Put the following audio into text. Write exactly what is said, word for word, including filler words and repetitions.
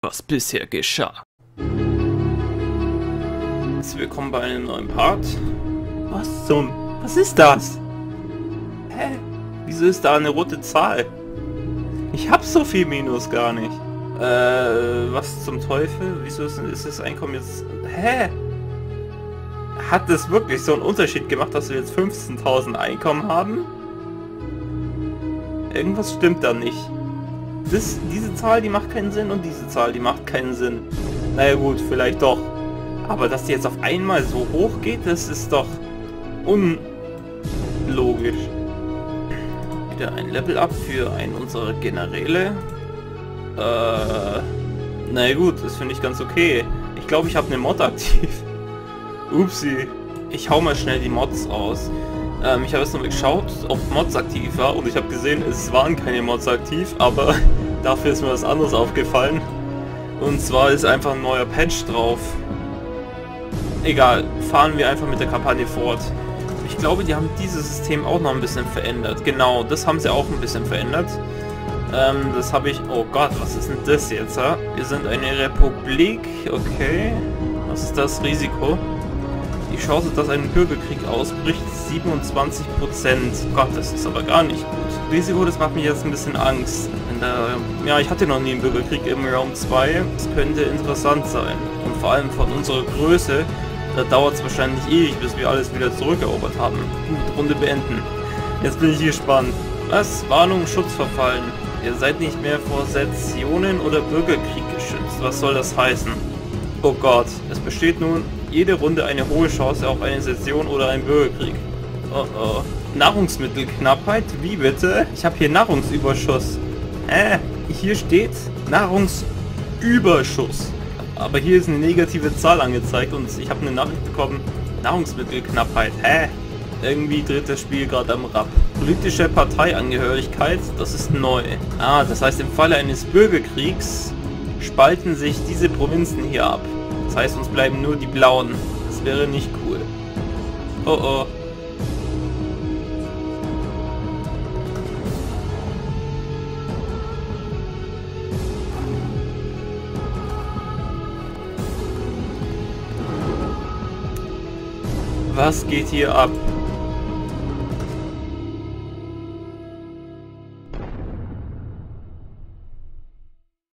was bisher geschah. Herzlich willkommen bei einem neuen Part. Was zum... Was ist das? Hä? Wieso ist da eine rote Zahl? Ich hab so viel Minus gar nicht. Äh, was zum Teufel? Wieso ist, ist das Einkommen jetzt... Hä? Hat das wirklich so einen Unterschied gemacht, dass wir jetzt fünfzehntausend Einkommen haben? Irgendwas stimmt da nicht. Das, diese Zahl, die macht keinen Sinn und diese Zahl, die macht keinen Sinn. Naja gut, vielleicht doch. Aber dass die jetzt auf einmal so hoch geht, das ist doch unlogisch. Wieder ein Level-Up für einen unserer Generäle. Äh, naja gut, das finde ich ganz okay. Ich glaube, ich habe eine Mod aktiv. Upsi. Ich hau mal schnell die Mods aus. Ähm, ich habe jetzt noch geschaut, ob Mods aktiv war und ich habe gesehen, es waren keine Mods aktiv, aber dafür ist mir was anderes aufgefallen. Und zwar ist einfach ein neuer Patch drauf. Egal, fahren wir einfach mit der Kampagne fort. Ich glaube, die haben dieses System auch noch ein bisschen verändert. Genau, das haben sie auch ein bisschen verändert. Ähm, das habe ich... Oh Gott, was ist denn das jetzt? Ha? Wir sind eine Republik. Okay. Was ist das Risiko? Die Chance, dass ein Bürgerkrieg ausbricht, siebenundzwanzig Prozent. Gott, das ist aber gar nicht gut. Risiko, das macht mich jetzt ein bisschen Angst. Der, ja, ich hatte noch nie einen Bürgerkrieg im Raum zwei. Das könnte interessant sein. Und vor allem von unserer Größe, da dauert es wahrscheinlich ewig, bis wir alles wieder zurückerobert haben. Gut, Runde beenden. Jetzt bin ich gespannt. Was? Warnung, Schutzverfallen. Ihr seid nicht mehr vor Sezessionen oder Bürgerkrieg geschützt. Was soll das heißen? Oh Gott, es besteht nun jede Runde eine hohe Chance auf eine Session oder einen Bürgerkrieg. Oh oh. Nahrungsmittelknappheit? Wie bitte? Ich habe hier Nahrungsüberschuss. Äh, hier steht Nahrungsüberschuss. Aber hier ist eine negative Zahl angezeigt und ich habe eine Nachricht bekommen. Nahrungsmittelknappheit. Hä? Irgendwie dreht das Spiel gerade am Rad. Politische Parteiangehörigkeit, das ist neu. Ah, das heißt, im Falle eines Bürgerkriegs spalten sich diese Provinzen hier ab. Das heißt, uns bleiben nur die blauen. Das wäre nicht cool. Oh oh. Was geht hier ab?